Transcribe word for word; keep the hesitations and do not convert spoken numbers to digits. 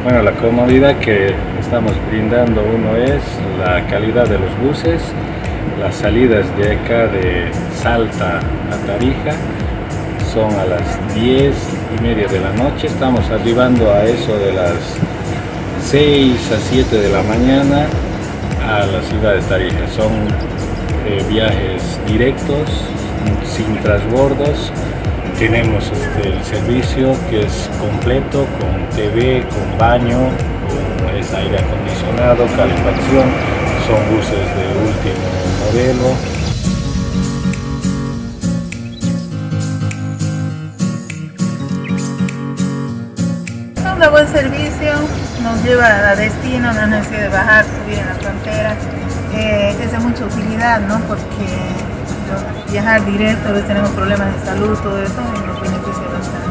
Bueno, la comodidad que estamos brindando, uno es la calidad de los buses, las salidas de acá de Salta a Tarija son a las diez y media de la noche, estamos arribando a eso de las seis a siete de la mañana a la ciudad de Tarija. Son eh, viajes directos, sin transbordos. Tenemos este, el servicio que es completo, con T V, con baño, con es aire acondicionado, calefacción. Son buses de último modelo. Un buen servicio, nos lleva a destino, no hay necesidad de bajar, subir en la frontera. Eh, es de mucha utilidad, ¿no? Porque viajar directo, a veces tenemos problemas de salud, todo eso, y nos beneficia bastante.